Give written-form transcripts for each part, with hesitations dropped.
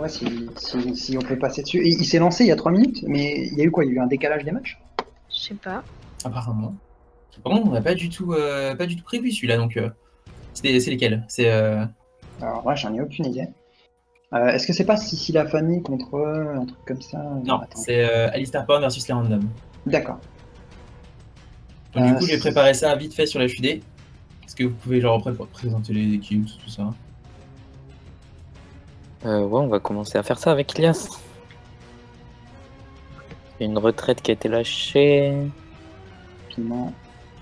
ouais, si on peut passer dessus. Et il s'est lancé il y a 3 minutes, mais il y a eu quoi? Il y a eu un décalage des matchs? Je sais pas. Apparemment. Par contre, on n'a pas du tout prévu celui-là, donc c'est lesquels? C'est Alors là, j'en ai aucune idée. Est-ce que c'est pas Sissi la famille contre un truc comme ça? non, Attends. c'est Alistair Pound versus les Random. D'accord. Donc du coup, j'ai préparé ça vite fait sur la FUD. Est-ce que vous pouvez genre présenter les équipes, tout ça? Ouais, on va commencer à faire ça avec Ilias. Il y a une retraite qui a été lâchée. Rapidement.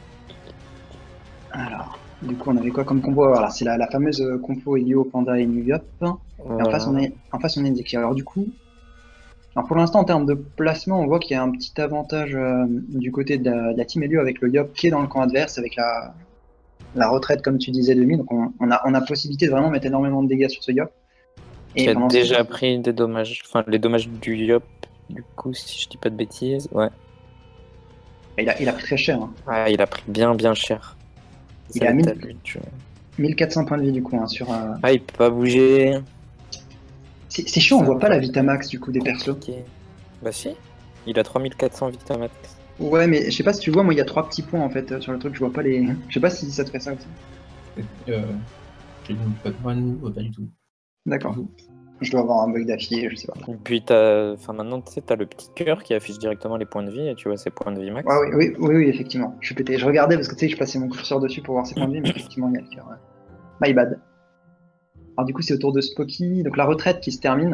Alors, du coup, on avait quoi comme combo? Voilà, c'est la fameuse compo Elio, Panda et New Yop. Et Voilà. en face, on est Zeki. Alors du coup, pour l'instant, en termes de placement, on voit qu'il y a un petit avantage du côté de la team Elio avec le Yop qui est dans le camp adverse, avec la retraite, comme tu disais, de Mi. Donc on a possibilité de vraiment mettre énormément de dégâts sur ce Yop. Qui a déjà pris des dommages, enfin les dommages du Yop, du coup, si je dis pas de bêtises, ouais. Il a pris très cher. Hein. Ouais, il a pris bien cher. Il a 1400 points de vie du coup. Hein, sur, Ah, il peut pas bouger. C'est chiant, on voit pas la Vitamax du coup des persos. Bah si, il a 3400 Vitamax. Ouais, mais je sais pas si tu vois, moi il y a 3 petits points en fait sur le truc, je vois pas les. Je sais pas si ça te fait ça aussi. J'ai pas de points de nous, pas du tout. D'accord. Je dois avoir un bug d'affilée, je sais pas. Et puis maintenant tu sais, t'as le petit cœur qui affiche directement les points de vie et tu vois ses points de vie max. Ouais, oui, effectivement. Je suis pété. Je regardais parce que tu sais, je passais mon curseur dessus pour voir ses points de vie, mais effectivement il y a le cœur. Ouais. My bad. Alors du coup c'est au tour de Spocky, donc la retraite qui se termine.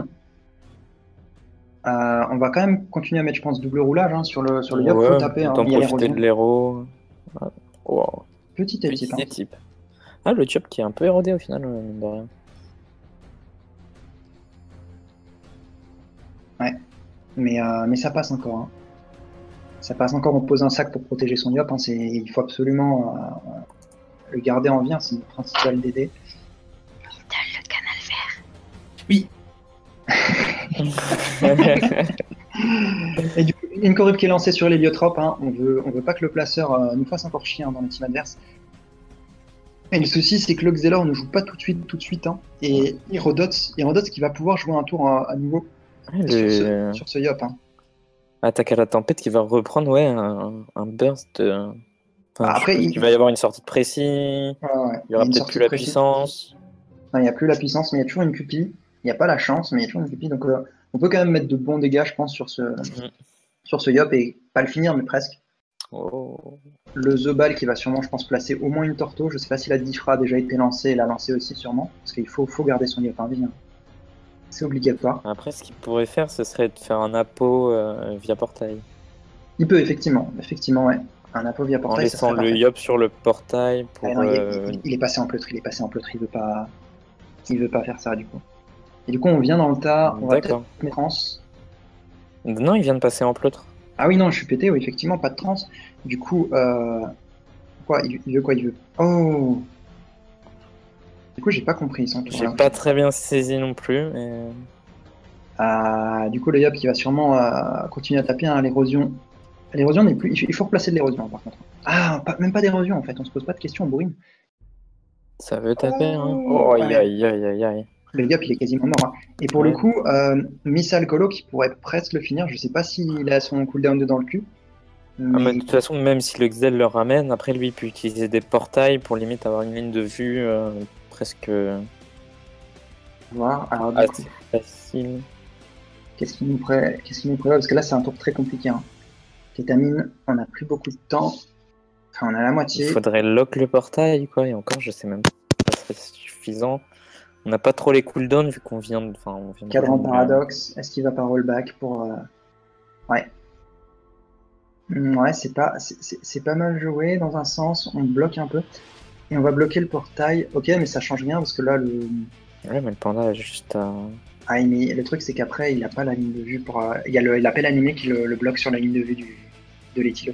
On va quand même continuer à mettre, je pense, double roulage hein, sur le Yop, faut taper. Hein, il y a profiter de l'héros. Wow. Petit type. Ah, le Yop qui est un peu érodé au final, mine de rien. Ouais, mais ça passe encore. Hein. Ça passe encore, on pose un sac pour protéger son Yop. Hein, il faut absolument le garder en vie, hein, c'est notre principal DD. Le canal vert. Oui. Et du coup, une corrupte qui est lancée sur l'héliotropes, hein, on veut pas que le placeur nous fasse encore chier hein, dans les teams adverses. Et le souci c'est que le Xelor ne joue pas tout de suite hein, et Hérodote qui va pouvoir jouer un tour à nouveau sur ce Yop. Hein. Attaque à la tempête qui va reprendre un burst. Après, il va y avoir une sortie de précis. Il y aura peut-être plus la puissance. Il n'y a plus la puissance, mais il y a toujours une cupie. Il n'y a pas la chance, mais il y a toujours une cupie. Donc on peut quand même mettre de bons dégâts, je pense, sur ce Yop et pas le finir, mais presque. Oh. Le The Ball qui va sûrement, je pense, placer au moins une Torto. Je sais pas si la Diffra a déjà été lancée et l'a lancée aussi, sûrement. Parce qu'il faut garder son Yop en vie. Hein. C'est obligatoire. Après, ce qu'il pourrait faire, ce serait de faire un apo via portail. Il peut, effectivement, ouais. Un apo via portail. En laissant le Yop sur le portail. Pour, non, il est passé en pleutre, il veut pas faire ça, du coup. Et du coup, on vient dans le tas, on va peut-être mettre trans. Non, il vient de passer en pleutre. Ah oui, non, je suis pété, oui, effectivement, pas de trans. Du coup, quoi, il veut quoi? Il veut. Oh! Du coup, j'ai pas compris son tour. J'ai pas très bien saisi non plus, mais. Du coup, le Yop qui va sûrement continuer à taper hein, l'érosion. L'érosion n'est plus. Il faut replacer de l'érosion, par contre. Ah, même pas d'érosion, en fait, on se pose pas de questions, on bourrine. Ça veut taper, hein. Oh, aïe. Le Yop, il est quasiment mort. Hein. Et pour le coup, Missile Colo qui pourrait presque le finir, je sais pas s'il a son cooldown dans le cul. Mais de toute façon, même si le Xel le ramène, après lui, il peut utiliser des portails pour limite avoir une ligne de vue presque. Voir. Alors, du coup, facile. Qu'est-ce qu'il nous prévoit? Parce que là, c'est un tour très compliqué. Hein. Kétamine, on n'a plus beaucoup de temps. Enfin, on a la moitié. Il faudrait lock le portail, quoi. Et encore, je sais même pas si ça serait suffisant. On n'a pas trop les cooldowns vu qu'on vient de. Cadran paradoxe. Est-ce qu'il va pas rollback pour. Ouais. Ouais, c'est pas mal joué dans un sens. On bloque un peu. Et on va bloquer le portail. Ok, mais ça change rien parce que là, le. Ouais, mais le panda a juste à. Ah, mais le truc, c'est qu'après, il n'a pas la ligne de vue pour. Il y a l'appel animé qui le bloque sur la ligne de vue de l'éthilo.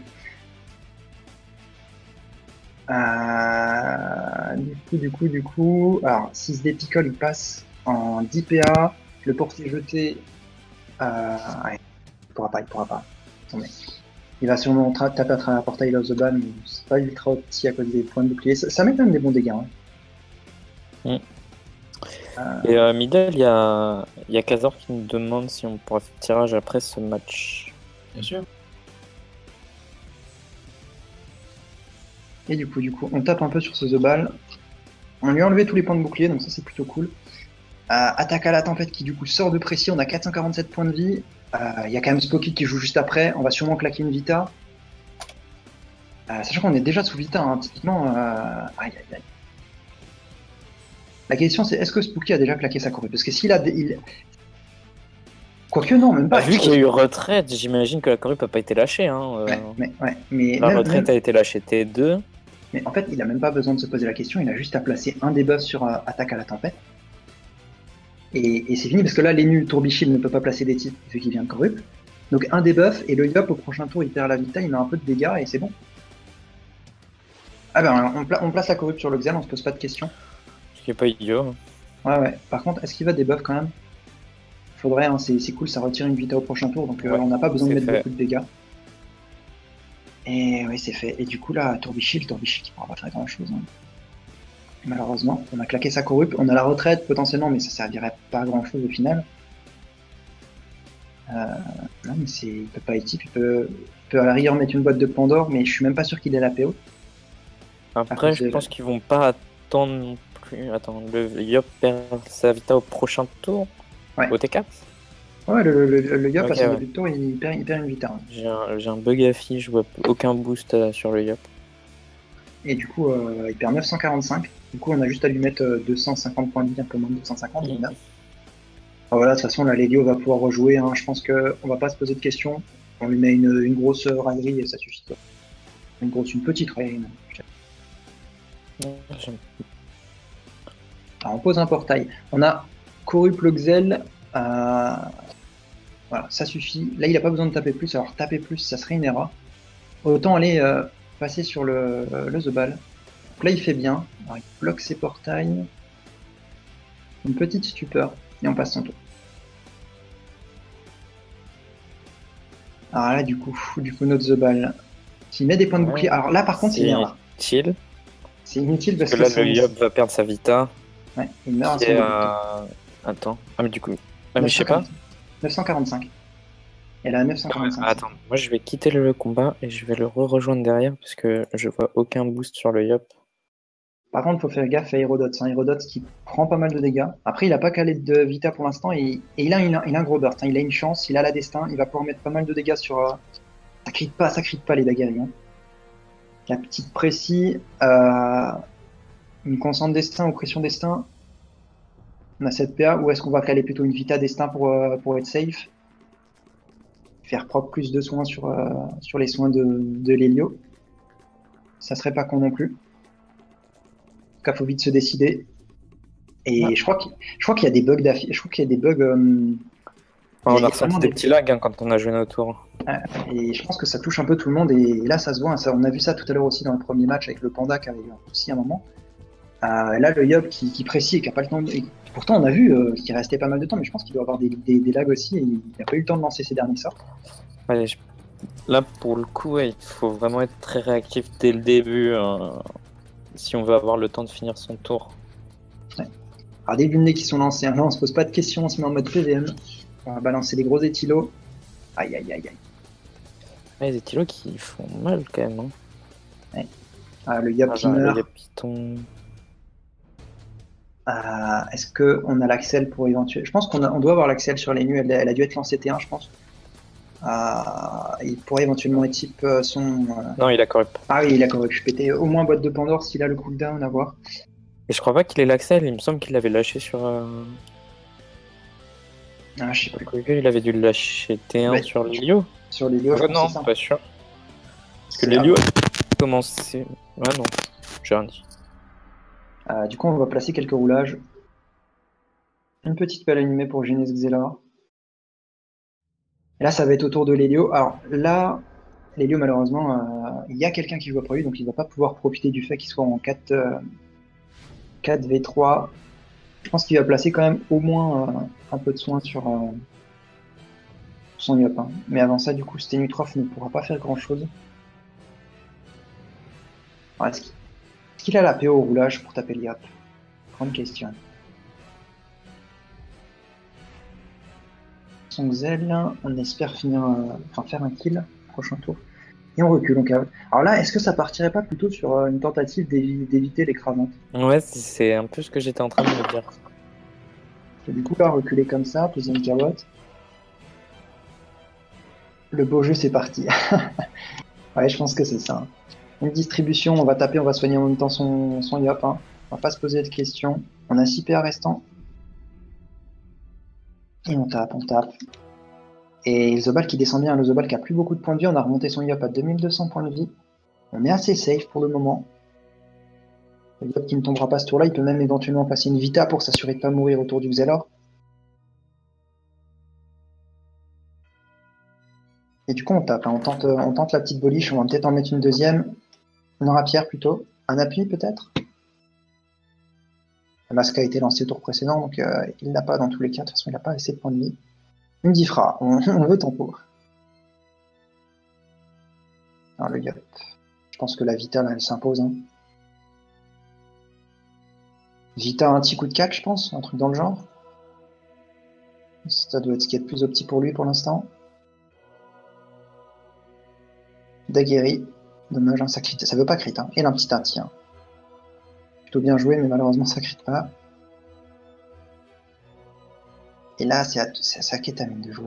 Du coup. Alors, si ce dépicole, il passe en 10 PA. Le portier jeté. Ouais, il pourra pas. Attendez. Il va sûrement taper à travers un portail of the ban, mais c'est pas ultra opti à cause des points de bouclier. Ça met quand même des bons dégâts. Hein. Et Middle, il y a Kazor qui nous demande si on pourrait faire tirage après ce match. Bien sûr. Et du coup, on tape un peu sur ce The Ball. On lui a enlevé tous les points de bouclier, donc ça c'est plutôt cool. Attaque à la tempête qui du coup sort de précis, on a 447 points de vie. Il y a quand même Spoky qui joue juste après, on va sûrement claquer une Vita. Sachant qu'on est déjà sous Vita, hein, typiquement. Aïe aïe aïe. La question c'est est-ce que Spooky a déjà claqué sa corrupte? Parce que s'il a... Quoique non, même pas. Vu qu'il y a eu retraite, j'imagine que la corrupte n'a pas été lâchée. Hein, mais la retraite a été lâchée T2. Mais en fait, il a même pas besoin de se poser la question, il a juste à placer un debuff sur attaque à la tempête. Et c'est fini, parce que là, Lenu Tourbillchill ne peut pas placer des types vu qu'il vient de corrupt. Donc un debuff, et le Yop au prochain tour, il perd la Vita, il met un peu de dégâts, et c'est bon. Ah ben, on place la corrupt sur le Xel, on se pose pas de questions. Ce qui est pas idiot. Ouais. Par contre, est-ce qu'il va debuff quand même? Faudrait, hein, c'est cool, ça retire une Vita au prochain tour, donc on n'a pas besoin de mettre beaucoup de dégâts. Et oui, c'est fait. Et du coup, là, Tourbillchill qui pourra pas faire grand chose. Hein. Malheureusement, on a claqué sa corrupt, on a la retraite potentiellement, mais ça servirait pas à grand chose au final. Non, mais il peut pas équipe, il peut à la rigueur mettre une boîte de Pandore, mais je suis même pas sûr qu'il ait la PO. Après, je pense qu'ils vont pas attendre non plus. Attends, le Yop perd sa Vita au prochain tour, au T4. Ouais, le Yop à son début de tour, il perd une Vita. Hein. J'ai un bug à fiche, je vois aucun boost sur le Yop. Et du coup, il perd 945. Du coup, on a juste à lui mettre 250 points de vie, un peu moins de 250. Voilà, de toute façon, là, l'Helio va pouvoir rejouer. Hein. Je pense qu'on va pas se poser de questions. On lui met une grosse raillerie et ça suffit. Une petite raillerie. Alors, on pose un portail. On a corrupt le Xel. Voilà, ça suffit. Là, il n'a pas besoin de taper plus. Alors, taper plus, ça serait une erreur. Autant aller passer sur le The Ball. Donc là, il fait bien. Alors, il bloque ses portails. Une petite stupeur. Et on passe son tour. Alors là, du coup, notre The Ball. S'il met des points de bouclier. Alors là, par contre, c'est inutile. C'est inutile parce que là, le Yop va perdre sa Vita. Ouais, il meurt à Attends. Ah, mais du coup. Ah, mais je sais pas. 945. Elle a 945. Attends, moi je vais quitter le combat et je vais le rejoindre derrière parce que je vois aucun boost sur le Yop. Par contre, il faut faire gaffe à Hérodote. C'est un Hérodote qui prend pas mal de dégâts. Après, il a pas calé de Vita pour l'instant et il a un gros burst. Hein. Il a une chance, il a la destin, il va pouvoir mettre pas mal de dégâts sur. Ça crite pas les daguerres. Hein. La petite précis, une constante destin ou pression destin. On a 7 PA, ou est-ce qu'on va caler plutôt une Vita destin pour être safe? Faire propre plus de soins sur les soins de l'Helio. Ça serait pas con non plus. En tout cas, faut vite se décider. Et je crois qu'il y a des bugs d'affilée. Je crois qu'il y a des bugs. On a ressenti des petits lags quand on a joué notre tour. Et je pense que ça touche un peu tout le monde. Et là, ça se voit. On a vu ça tout à l'heure aussi dans le premier match avec le Panda qui avait eu un souci à un moment. Là, le Yop qui précise et qui n'a pas le temps. Pourtant, on a vu qu'il restait pas mal de temps, mais je pense qu'il doit avoir des lags aussi. Et il n'a pas eu le temps de lancer ses derniers sorts. Ouais, là, pour le coup, il faut vraiment être très réactif dès le début si on veut avoir le temps de finir son tour. Ouais. Alors, des lunettes qui sont lancés. Là, on se pose pas de questions, on se met en mode PVM. On va balancer des gros éthylos. Aïe, aïe, aïe, aïe. Ouais, les éthylos qui font mal quand même. Hein. Ouais. Le Yop qui meurt. Le Yop qui tombe. Est-ce qu'on a l'Axel pour éventuellement... Je pense qu'on doit avoir l'Axel sur les nus, elle a dû être lancée T1 je pense. Il pourrait éventuellement être type son... Non, il a corrupt. Ah oui, il a corrupt, je pétais au moins boîte de Pandore s'il a le cooldown à voir. Et je crois pas qu'il ait l'Axel, il me semble qu'il l'avait lâché sur... Ah, je sais plus. Il avait dû le lâcher T1 sur l'Helio. Sur l'Helio, non, pas sûr. Parce que l'Helio a commencé... Ah non, j'ai rien dit. Du coup, on va placer quelques roulages. Une petite pelle animée pour Genes Xela. Et là, ça va être autour de l'Helio. Alors là, l'Helio, malheureusement, il y a quelqu'un qui joue après lui, donc il ne va pas pouvoir profiter du fait qu'il soit en 4v3. Je pense qu'il va placer quand même au moins un peu de soin sur son Yop. Hein. Mais avant ça, du coup, Stenutrof ne pourra pas faire grand-chose. Est-ce qu'il a la PO au roulage pour taper le Yop? Grande question. son Xel, on espère finir, faire un kill prochain tour. Et on recule, on cave. Alors là, est-ce que ça partirait pas plutôt sur une tentative d'éviter l'écrasante? Ouais, c'est un peu ce que j'étais en train de me dire. Et du coup, là, reculer comme ça, poser une carotte. Le beau jeu, c'est parti. Ouais, je pense que c'est ça. Une distribution, on va taper, on va soigner en même temps son yop. On va pas se poser de questions. On a 6 PA restants. Et on tape, on tape. Et Zobal qui descend bien, le Zobal qui a plus beaucoup de points de vie, on a remonté son yop à 2200 points de vie. On est assez safe pour le moment. Le yop qui ne tombera pas ce tour-là, il peut même éventuellement passer une Vita pour s'assurer de ne pas mourir autour du Xelor. Et du coup, on tape, on tente la petite boliche, on va peut-être en mettre une deuxième. Une rapière plutôt. Un appui peut-être. Le masque a été lancé au tour précédent, donc il n'a pas dans tous les cas, de toute façon il n'a pas assez de points de vie. Une Difra, on veut tempo. Alors le yop. Je pense que la Vita, là, elle s'impose. Vita, un petit coup de cac, je pense, un truc dans le genre. Ça doit être ce qui est le plus opti pour lui pour l'instant. Daguerri. Dommage, ça crit, ça veut pas crit. Et un petit inti. Plutôt bien joué, mais malheureusement ça crit pas. Et là, c'est à sa kétamine de jouer.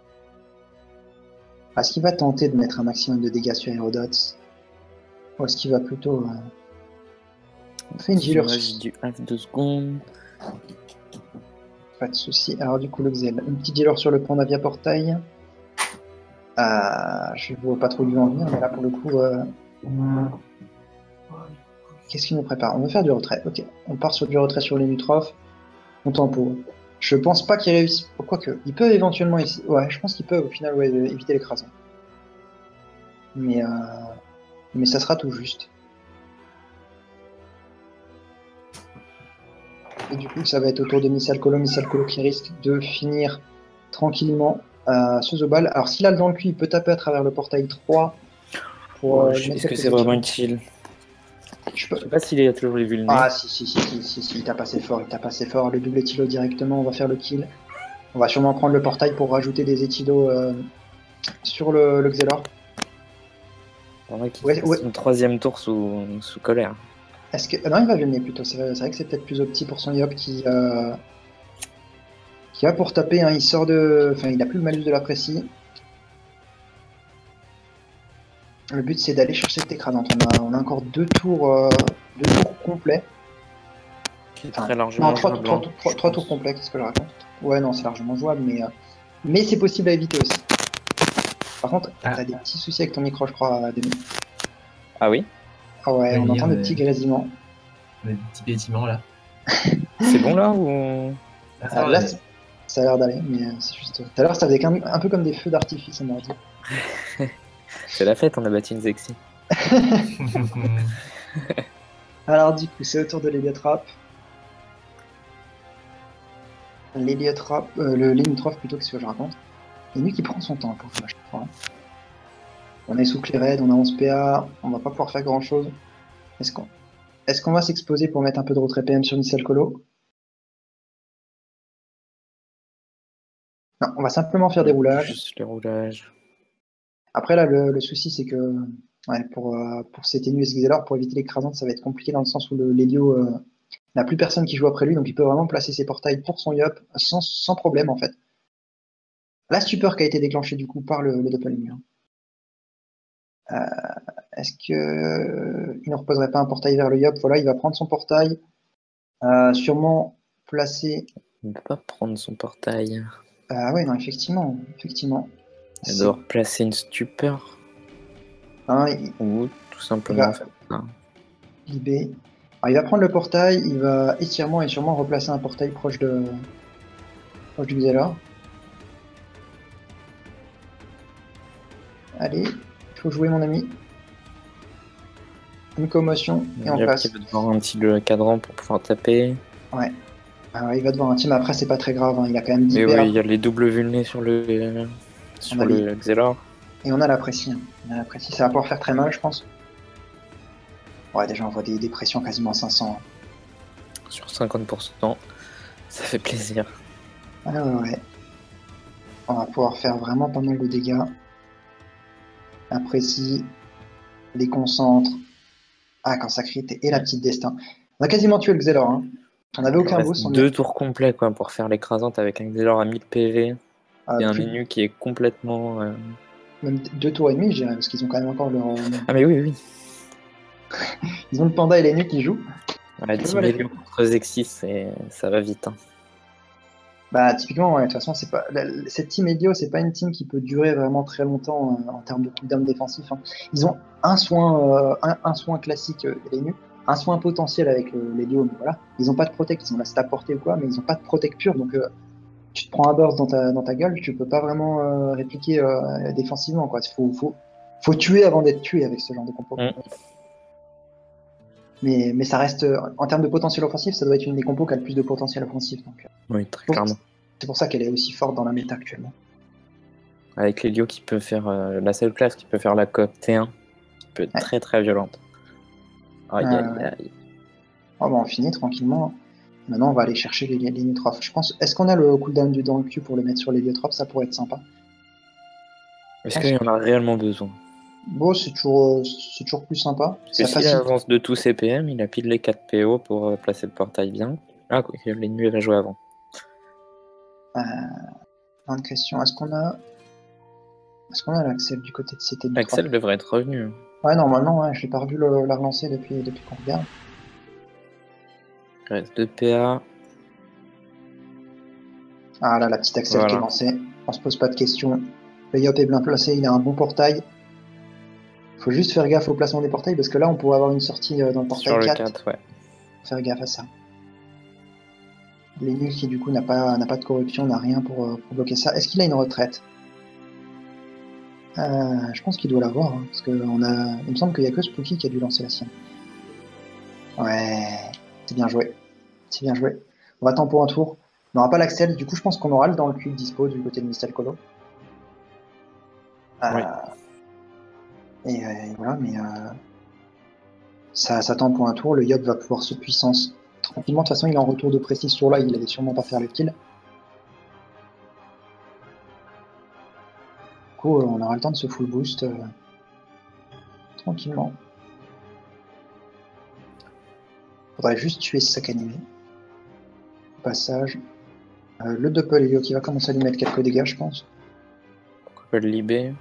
Est-ce qu'il va tenter de mettre un maximum de dégâts sur Hérodote? Ou est-ce qu'il va plutôt... On fait une dealer sur... du half 2 secondes. Pas de soucis. Alors du coup, le Xel. Une petite dealer sur le pont d'Avia Portail. Je vois pas trop lui en venir, mais là, pour le coup... Qu'est-ce qu'il nous prépare? On veut faire du retrait. Ok. On part sur du retrait sur les Nutrophes. On tempo. Je pense pas qu'il réussisse. Quoique, il peut éventuellement... Ouais, je pense qu'il peut au final éviter l'écrasant. Mais ça sera tout juste. Et du coup, ça va être autour de Missal Colo qui risque de finir tranquillement ce Zobal. Alors, s'il a le dans le cul, il peut taper à travers le portail 3 pour... Est-ce que c'est vraiment utile? Je sais pas s'il est toujours les vulnés. Ah, si, il tape assez fort, Le double éthilo directement, on va faire le kill. On va sûrement prendre le portail pour rajouter des éthylos sur le Xelor. Ouais. Une troisième tour sous colère. Est-ce que... non, il va vulner plutôt. C'est vrai que c'est peut-être plus opti pour son Yop qui a pour taper. Il sort de... Enfin, il a plus le malus de la précie. Le but, c'est d'aller chercher cette écrasante. On a encore deux tours complets. Très largement non, trois tours complets, qu'est-ce que je raconte? Ouais, non, c'est largement jouable, mais c'est possible à éviter aussi. Par contre, t'as des petits soucis avec ton micro, je crois, Denis. Ah oui? Ah ouais, on entend des petits grésillements. On a des petits pétillements là. C'est bon là ou... Là, ça a l'air d'aller, mais c'est juste... Tout à l'heure, ça faisait un peu comme des feux d'artifice, on m'a dit. C'est la fête, on a battu une Zexy. Alors du coup, c'est au tour de l'héliotrope. Le Lénitrophe plutôt, qu'est-ce que je raconte. Et lui qui prend son temps pour faire à chaque fois. On est sous Cléred, on a 11 PA, on va pas pouvoir faire grand chose. Est-ce qu'on va s'exposer pour mettre un peu de retrait PM sur Missal Colo? Non, on va simplement faire des roulages. Juste les roulages. Après là, le souci c'est que pour cet Enu Xelor, pour éviter l'écrasante, ça va être compliqué dans le sens où l'Hélio n'a plus personne qui joue après lui, donc il peut vraiment placer ses portails pour son Yop sans problème en fait. La stupeur qui a été déclenchée du coup par le doppelganger. Est-ce que il ne reposerait pas un portail vers le Yop? Voilà, il va prendre son portail, sûrement placer... Il ne peut pas prendre son portail. Ouais, non, effectivement. Il doit placer une stupeur. Ou tout simplement faire ça. Libé. Alors, il va prendre le portail, il va étirement et sûrement replacer un portail proche du Xelor. Allez, il faut jouer mon ami. Une commotion et on passe. Il va devoir un petit cadran pour pouvoir taper. Ouais. Il va devoir un team, après c'est pas très grave, il a quand même 10 PA. Oui, il y a les doubles vulnés sur le Xelor. Et on a la pressie. Ça va pouvoir faire très mal, je pense. Ouais, déjà on voit des pressions quasiment à 500. Sur 50%, ça fait plaisir. Ouais. On va pouvoir faire vraiment pas mal de dégâts. Apprécie, les concentre. Ah, quand ça crit, et la petite destin. On a quasiment tué le Xelor. Hein. On n'avait aucun boost. Deux tours complets quoi, pour faire l'écrasante avec un Xelor à 1000 PV. Et un Linux qui est complètement... Même 2 tours et demi, je dirais, parce qu'ils ont quand même encore leur... Ah mais oui, oui. Ils ont le panda et les nuits qui jouent. Ouais, Team Helio contre Zexis, ça va vite. Hein. Bah typiquement, ouais, de toute façon, c'est pas cette team Helio, c'est pas une team qui peut durer vraiment très longtemps en termes de cooldown défensif. Hein. Ils ont un soin classique les nuits, un soin potentiel avec l'Helio, mais voilà. Ils ont pas de protect, ils ont la stat portée ou quoi, mais ils ont pas de protect pur, donc tu te prends un burst dans ta gueule, tu peux pas vraiment répliquer défensivement, quoi. Faut tuer avant d'être tué avec ce genre de compo. Mais ça reste, en termes de potentiel offensif, ça doit être une des compos qui a le plus de potentiel offensif. Donc, oui, très clairement. C'est pour ça qu'elle est aussi forte dans la méta actuellement. Avec l'Helio qui peut faire la seule classe qui peut faire la coop T1, qui peut être très très violente. Aïe aïe aïe. Oh, bah, on finit tranquillement. Maintenant, on va aller chercher les Nutrophes. Je pense. Est-ce qu'on a le cooldown du dans le cul pour le mettre sur les Liotrophes? Ça pourrait être sympa. Est-ce qu'il y en a réellement besoin? Bon, c'est toujours plus sympa. Parce que s'il avance de tous ses PM, il a pile les 4 PO pour placer le portail bien. Ah, quoi, l'ennemi va jouer avant. Une question. Est-ce qu'on a l'Axel du côté de CT? L'Axel devrait être revenu. Ouais, normalement, ouais, je l'ai pas revu la relancer depuis qu'on regarde. Il reste 2 PA. Ah là, la petite Axel qui est lancée. On se pose pas de questions. Le Yop est bien placé, il a un bon portail. Faut juste faire gaffe au placement des portails parce que là on pourrait avoir une sortie dans le portail sur le 4. Ouais. Faire gaffe à ça. Les nuls qui du coup n'a pas de corruption, n'a rien pour bloquer ça. Est-ce qu'il a une retraite? Je pense qu'il doit l'avoir, hein, parce que il me semble qu'il n'y a que Spooky qui a dû lancer la sienne. Ouais, c'est bien joué. C'est bien joué. On va tempo un tour. On n'aura pas l'Axel, du coup je pense qu'on aura le dans le cul dispo du côté de Mistal Colo. Et voilà, mais ça tempo pour un tour. Le Yop va pouvoir se puissance tranquillement. De toute façon, il est en retour de précis sur là, il allait sûrement pas faire le kill. Du coup, on aura le temps de se full boost tranquillement. Faudrait juste tuer ce sac animé. Au passage. Le Doppel Helio qui va commencer à lui mettre quelques dégâts, je pense. Pourquoi pas le libé?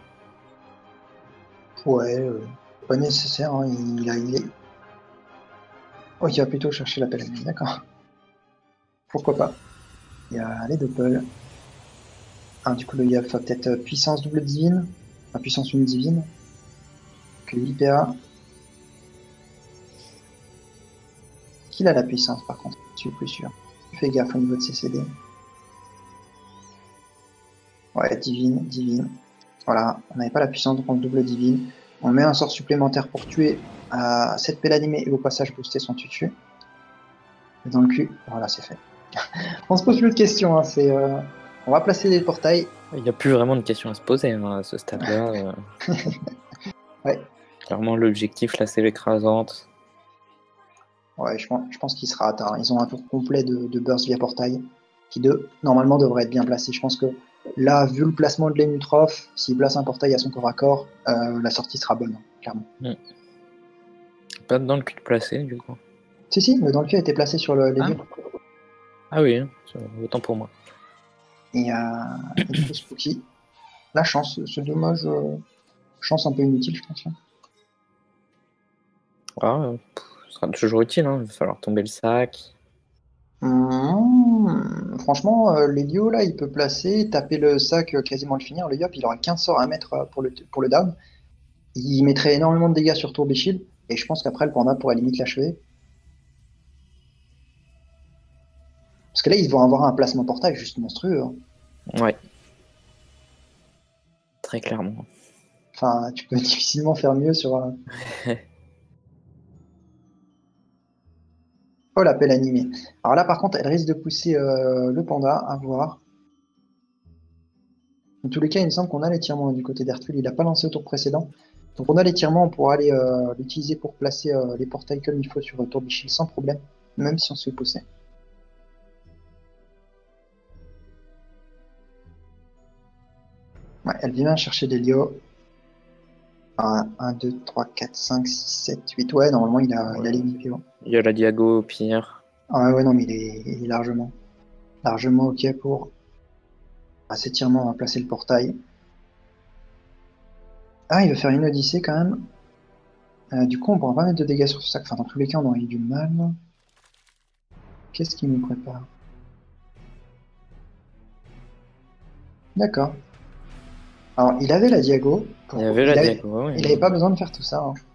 Ouais, pas nécessaire. Hein, il est. Oh, il va plutôt chercher l'appel à nuit, d'accord. Pourquoi pas. Il y a les Doppel. Ah, du coup, le Yop va peut-être puissance double divine. Enfin, puissance une divine. Que l'IPA. Qu'il a la puissance, par contre. Je suis plus sûr. Fais gaffe au niveau de CCD. Ouais, divine. Voilà, on n'avait pas la puissance, donc on double divine. On met un sort supplémentaire pour tuer cette pelle animée et au passage booster son tutu. Dans le cul, voilà, c'est fait. On se pose plus de questions, hein, on va placer les portails. Il n'y a plus vraiment de questions à se poser hein, à ce stade-là. Ouais. Clairement, l'objectif, là, c'est l'écrasante. Ouais, je pense qu'il sera atteint. Ils ont un tour complet de burst via portail, qui normalement devrait être bien placé. Je pense que là, vu le placement de l'Enutroph, s'il place un portail à son corps à corps, la sortie sera bonne, clairement. Pas dans le cul de placé, du coup. Si, le dans le cul a été placé sur les lieux. Ah oui, autant pour moi. Et du coup, Spooky. La chance, c'est dommage. Chance un peu inutile, je pense. Ah, ce sera toujours utile, hein. Il va falloir tomber le sac. Franchement, l'Helio, là, il peut placer, taper le sac, quasiment le finir. Le Yop, il aura 15 sorts à mettre pour le down. Il mettrait énormément de dégâts sur Tourbillchill, et je pense qu'après, le panda pourrait limite l'achever. Parce que là, ils vont avoir un placement portail juste monstrueux. Hein. Ouais. Très clairement. Enfin, tu peux difficilement faire mieux sur... Oh, la pelle animée. Alors là, par contre, elle risque de pousser le panda, à voir. Dans tous les cas, il me semble qu'on a l'étirement du côté d'Ertul. Il n'a pas lancé au tour précédent. Donc on a l'étirement, on pourra aller l'utiliser pour placer les portails comme il faut sur Tourbillchill sans problème, même si on se fait pousser. Ouais, elle vient chercher l'Helio. 1, 2, 3, 4, 5, 6, 7, 8. Ouais, normalement, il a les 8 PO. Il y a la Diago au pire. Ah ouais, non, mais il est largement OK pour. À cet étirement, on va placer le portail. Ah, il veut faire une Odyssée quand même. Du coup, on pourra pas mettre de dégâts sur ce sac. Enfin, dans tous les cas, on aurait eu du mal. Qu'est-ce qu'il nous prépare? D'accord. Alors, il avait la Diago. Il avait la Diago, oui. Il n'avait pas besoin de faire tout ça. Hein.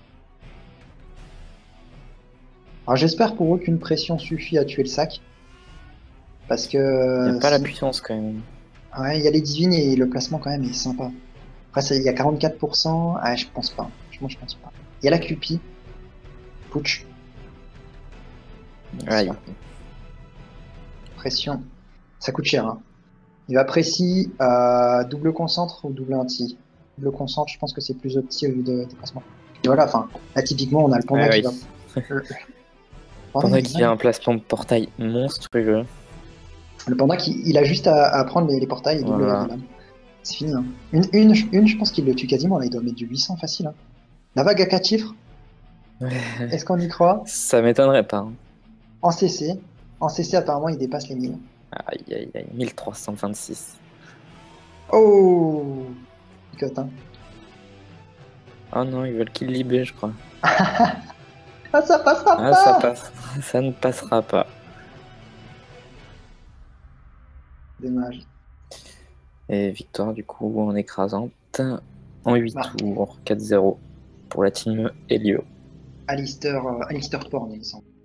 Alors, j'espère pour eux qu'une pression suffit à tuer le sac. Parce que... Il n'y a pas la puissance quand même. Ouais, il y a les divines et le placement quand même est sympa. Après, il y a 44%. Ah, je pense pas. Franchement, je pense pas. Il y a la Clupie. Putsch. Aïe. Pression. Ça coûte cher. Hein. Il va précis double concentre ou double anti. Double concentre, je pense que c'est plus opti au vu des placements. Et voilà, enfin, là typiquement, on a le panda qui va. Le panda qui a un placement de portail monstrueux. Le panda il a juste à prendre les portails et double la lame. C'est fini. Hein. Une, je pense qu'il le tue quasiment. Là, il doit mettre du 800 facile. Hein. La vague à 4 chiffres. Est-ce qu'on y croit? Ça m'étonnerait pas. Hein. En CC, apparemment, il dépasse les 1000. Aïe, aïe, aïe, 1326. Oh, picote, hein. Oh non, ils veulent qu'il libère, je crois. Ah, ça passera pas. Ça passe. Ça ne passera pas. Dommage. Et victoire du coup en écrasante en 8 tours, 4-0 pour la team Helio. Alistair Porn, il me semble.